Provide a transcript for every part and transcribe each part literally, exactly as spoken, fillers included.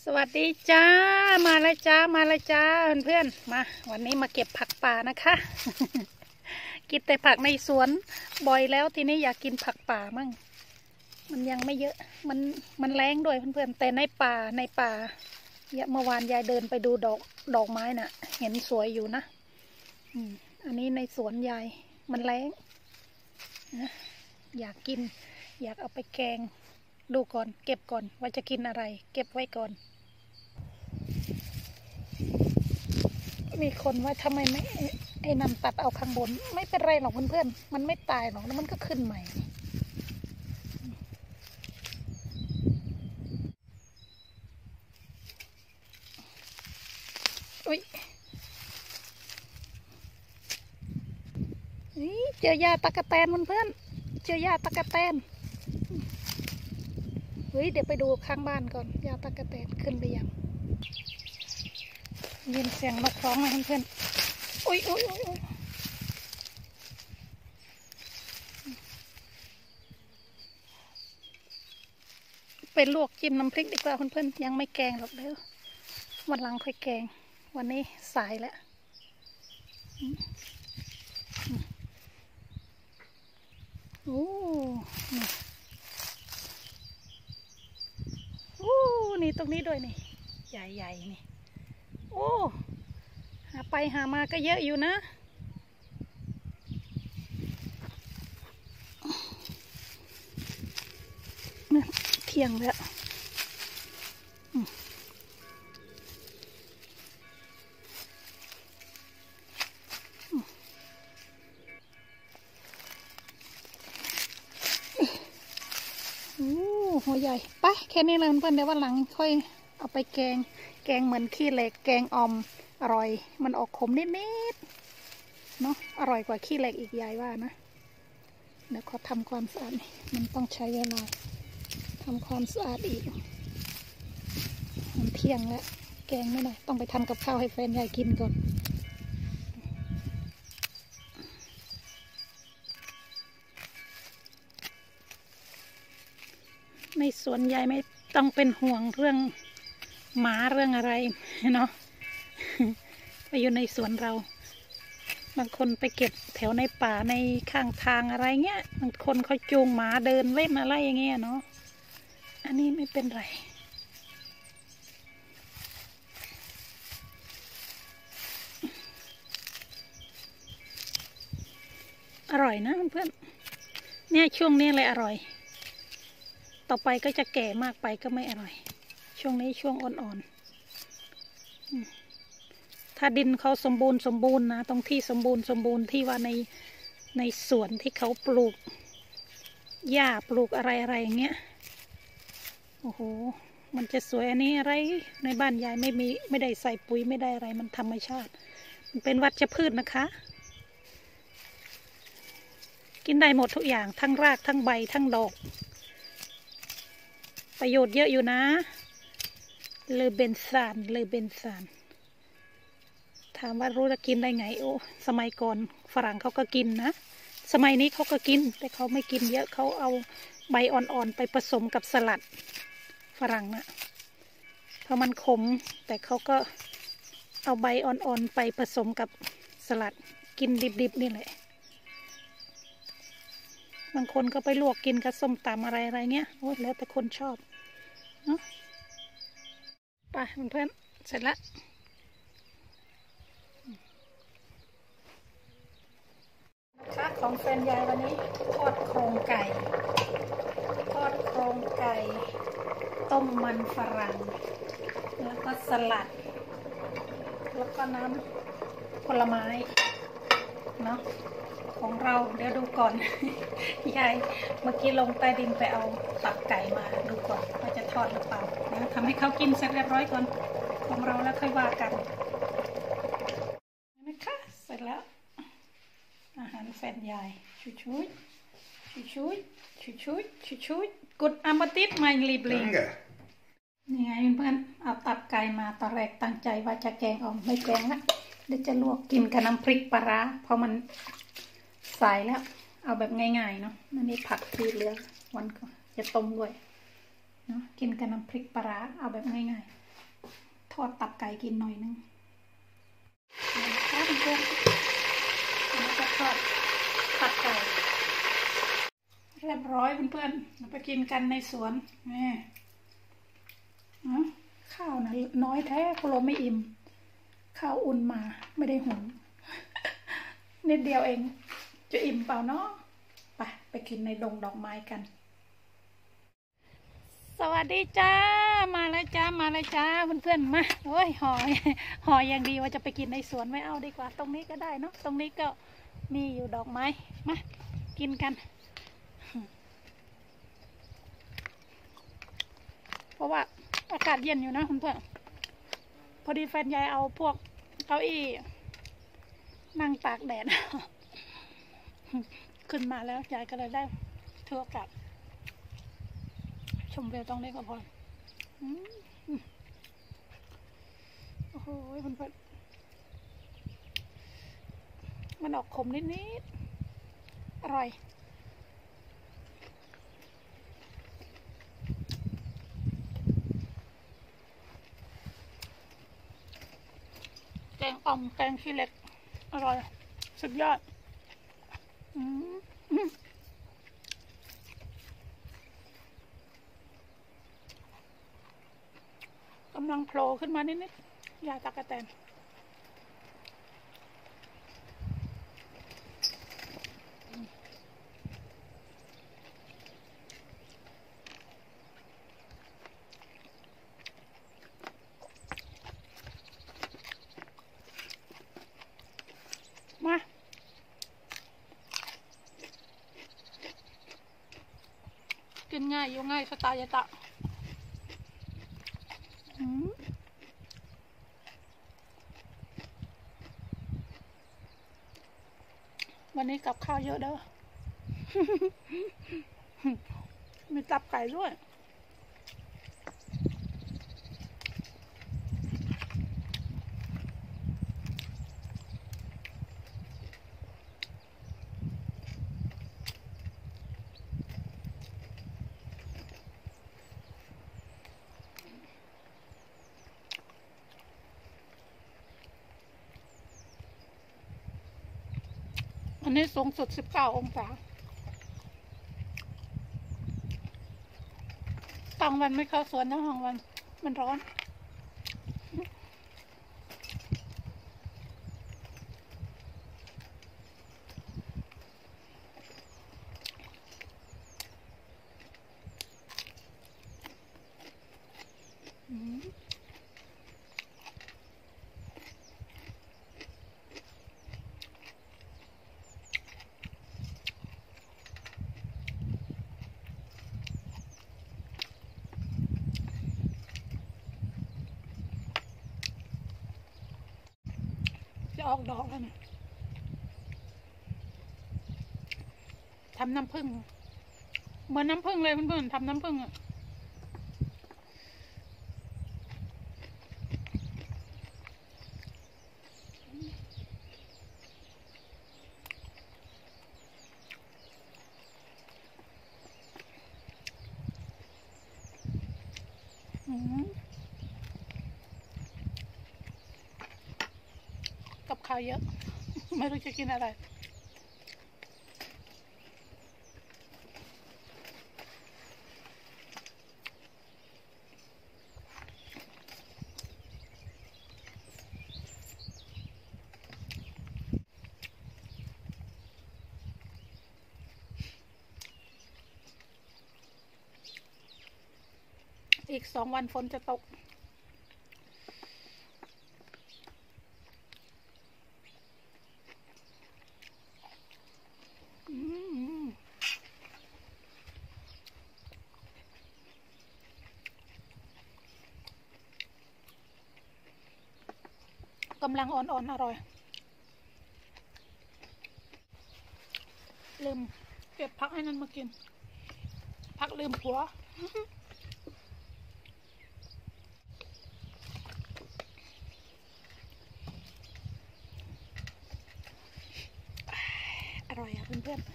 สวัสดีจ้ามาแล้วจ้ามาแล้วจ้าเพื่อนๆมาวันนี้มาเก็บผักป่านะคะ กินแต่ผักในสวนบ่อยแล้วทีนี้อยากกินผักป่ามั่งมันยังไม่เยอะมันมันแรงด้วยเพื่อนๆแต่ในป่าในป่าเมื่อวานยายเดินไปดูดอกดอกไม้น่ะเห็นสวยอยู่นะอืมอันนี้ในสวนยายมันแรงนะอยากกินอยากเอาไปแกงดูก่อนเก็บก่อนว่าจะกินอะไรเก็บไว้ก่อนมีคนว่าทำไมไม่ไอ้นำตัดเอาข้างบนไม่เป็นไรหรอกเพื่อนๆมันไม่ตายหรอกแล้วมันก็ขึ้นใหม่อุ้ยนี่เจอหญ้าตะกะแตนเพื่อนๆเจอหญ้าตะกะแตนเฮ้ยเดี๋ยวไปดูข้างบ้านก่อนหญ้าตะกะแตนขึ้นไปยังยินเสียงนกร้องไหมเพื่อนๆอุ้ยอุ้ยอุ้ยไปลวกจิ้มน้ำพริกดีกว่าเพื่อนๆยังไม่แกงหรอกเด้อวันหลังค่อยแกงวันนี้สายแล้วโอ้นี่โอ้นี่ตรงนี้ด้วยนี่ใหญ่ๆนี่โอ้หาไปหามาก็เยอะอยู่นะเที่ยงแล้วโอ้หัวใหญ่ไปแค่นี้เลยเพื่อนเดี๋ยววันหลังค่อยเอาไปแกงแกงเหมือนขี้เหล็กแกงออมอร่อยมันออกขมนิดๆเนาะอร่อยกว่าขี้เหล็กอีกยายว่านะเดี๋ยวขอทำความสะอาดนี่มันต้องใช้เวลาทำความสะอาดอีกมันเที่ยงแล้วแกงไม่ได้ต้องไปทำกับข้าวให้แฟนยายกินก่อนในสวนยายไม่ต้องเป็นห่วงเรื่องหมาเรื่องอะไรเนาะไปอยู่ในสวนเราบางคนไปเก็บแถวในป่าในข้างทางอะไรเงี้ยบางคนเขาจูงหมาเดินเล่นอะไรอย่างเงี้ยเนาะอันนี้ไม่เป็นไรอร่อยนะเพื่อนเนี่ยช่วงนี้เลยอร่อยต่อไปก็จะแก่มากไปก็ไม่อร่อยช่วงนี้ช่วงอ่อนๆถ้าดินเขาสมบูรณ์สมบูรณ์นะตรงที่สมบูรณ์สมบูรณ์ที่ว่าในในสวนที่เขาปลูกหญ้าปลูกอะไรอะไรอย่างเงี้ยโอ้โหมันจะสวยอันนี้อะไรในบ้านยายไม่มีไม่ได้ใส่ปุ๋ยไม่ได้อะไรมันธรรมชาติมันเป็นวัชพืชนะคะกินได้หมดทุกอย่างทั้งรากทั้งใบทั้งดอกประโยชน์เยอะอยู่นะเลอเบนซานเลอเบนซานถามว่ารู้จะกินได้ไงโอ้สมัยก่อนฝรั่งเขาก็กินนะสมัยนี้เขาก็กินแต่เขาไม่กินเยอะเขาเอาใบอ่อนๆไปผสมกับสลัดฝรั่งนะเพราะมันขมแต่เขาก็เอาใบอ่อนๆไปผสมกับสลัดกินดิบๆนี่แหละบางคนก็ไปลวกกินกับส้มตำอะไรอะไรเงี้ยโอ้แล้วแต่คนชอบเนาะไปเพื่อนๆเสร็จแล้วนะคะของแฟนยายวันนี้ทอดโครงไก่ทอดโครงไก่ต้มมันฝรั่งแล้วก็สลัดแล้วก็น้ำผลไม้เนาะของเราเดี๋ยวดูก่อนยายเมื่อกี้ลงใต้ดินไปเอาตับไก่มาดูก่อนว่าจะทอดหรือเปล่านะทำให้เขากินเสร็จเรียบร้อยก่อนของเราแล้วค่อยว่ากันนะคะเสร็จแล้วอาหารแฟนยายชุยชุยชุยชุยชุยชุยชุยชุยกุดอามาติดไม่รีบลิงนี่ไงเพื่อนเอาตับไก่มาตอนแรกตั้งใจว่าจะแกงออกไม่แกงละเดี๋ยวจะลวกกินกับน้ำพริกปลาร้าเพราะมันใส่แล้วเอาแบบง่ายๆเนาะอันนี้ผักที่เหลือวันก็จะต้มด้วยเนาะกินกับน้ำพริกปลาร้าเอาแบบง่ายทอดตับไก่กินหน่อยนึงครับเพื่อนๆอันนี้จะทอดตับไก่เรียบร้อยเพื่อนๆเราไปกินกันในสวนนี่ข้าวนะน้อยแท้คุณเราไม่อิ่มข้าวอุ่นมาไม่ได้หุงนิดเดียวเองจะอิ่มเปล่าเนาะไปไปกินในดงดอกไม้กันสวัสดีจ้ามาแล้วจ้ามาแล้วจ้าเพื่อนๆมาโอ้ยหอยหอยอย่างดีว่าจะไปกินในสวนไม่เอาดีกว่าตรงนี้ก็ได้เนาะตรงนี้ก็มีอยู่ดอกไม้มากินกันเพราะว่าอากาศเย็นอยู่นะเพื่อนๆพอดีแฟนยายเอาพวกเก้าอี้นั่งตากแดดขึ้นมาแล้วยายก็เลยได้ถือโอกาสชมวิวตรงนี้ก็พอโอ้โหเพื่อนๆมันออกขมนิดๆอร่อยแกงอ่อมแกงขี้เหล็กอร่อยสุดยอดกำลังโผล่ขึ้นมานิดๆยาตะกะแตนมากินง่ายอยู่ง่ายสไตล์ยาตะวันนี้กับข้าวเยอะเด้อ มีตับไก่ด้วยอันนี้สูงสุดสิบเก้าองศากลางวันไม่เข้าสวนนะกลางวันมันร้อนจะออกดอกแล้วเนี่ยทำน้ำผึ้งเหมือนน้ำผึ้งเลยเพื่อนๆทำน้ำผึ้งอ่ะกับข้าวเยอะ ไม่รู้จะกินอะไรอีกสองวันฝนจะตกกำลังอ่อนๆอร่อยลืมเก็บผักให้นั่นมากินผักลืมผัวอร่อยอ่ะเพื่อน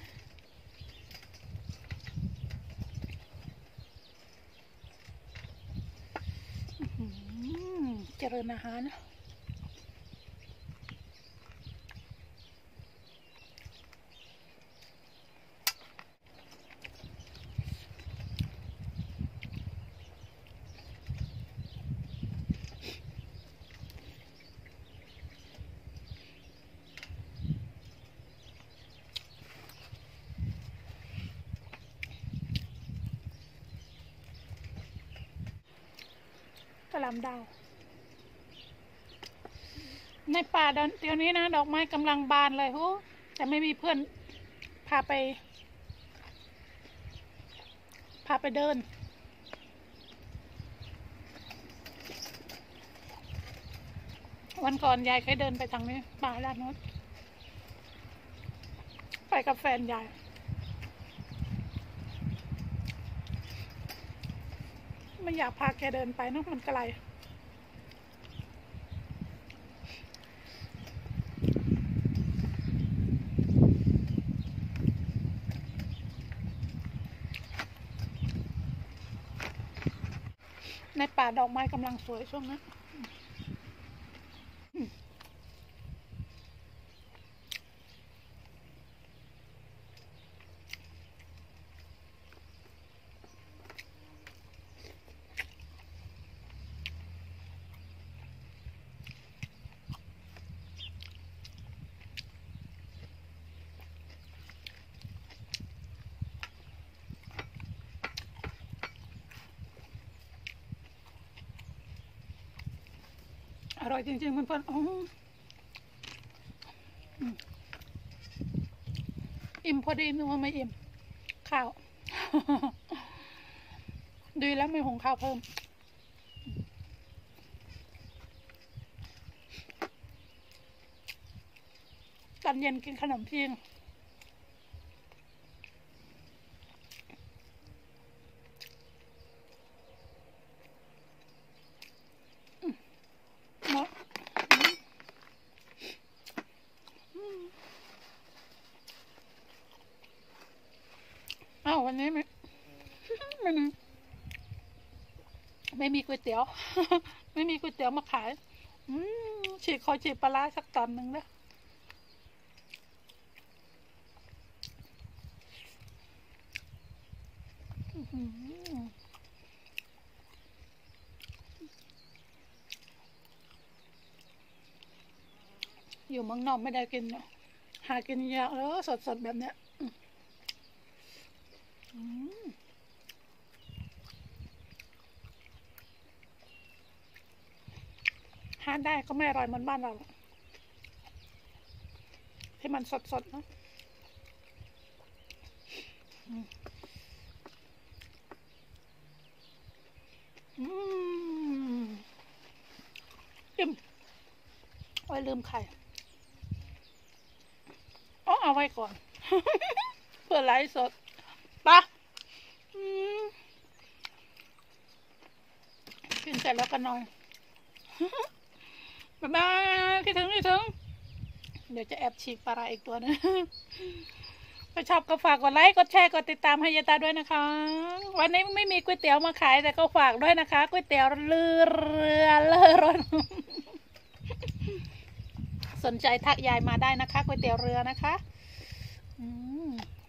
ๆเจริญอาหารกระหล่ำดาวในป่าเดี๋ยวนี้นะดอกไม้กำลังบานเลยโหแต่ไม่มีเพื่อนพาไปพาไปเดินวันก่อนยายเคยเดินไปทางนี้ป่าด้านโน้นไปกับแฟนยายไม่อยากพาแกเดินไปเนาะมันไกลในป่าดอกไม้กำลังสวยช่วงนั้นอร่อยจริงๆมันเพื่อนอ๋ออิ่มพอดีนึกว่าไม่อิ่มข้าว ดีแล้วไม่หุงข้าวเพิ่มตอนเย็นกินขนมจีนเนาะอ้าววันนี้ไม่ไม่มีไม่มีก๋วยเตี๋ยว ไม่มีก๋วยเตี๋ยวมาขายฉีกคอยฉีกปลาร้าสักตอนหนึ่งนะอยู่เมืองนอกไม่ได้กินเนาะหากินยากเออสดๆแบบเนี้ยหาได้ก็ไม่อร่อยเหมือนบ้านเราที่มันสดๆเนาะอิ่มไว้ลืมไข่อ๋อเอาไว้ก่อน เพื่อไลฟ์สดปะกินเสร็จแล้วกันหน่อยบ๊ายบายคิดถึงคิดถึงเดี๋ยวจะแอบฉีกปลาร้าอีกตัวนึงถ้าชอบก็ฝากกดไลค์กดแชร์กดติดตามให้ยายตาด้วยนะคะวันนี้ไม่มีก๋วยเตี๋ยวมาขายแต่ก็ฝากด้วยนะคะก๋วยเตี๋ยวเรือเรือเรือรถสนใจทักยายมาได้นะคะก๋วยเตี๋ยวเรือนะคะอืม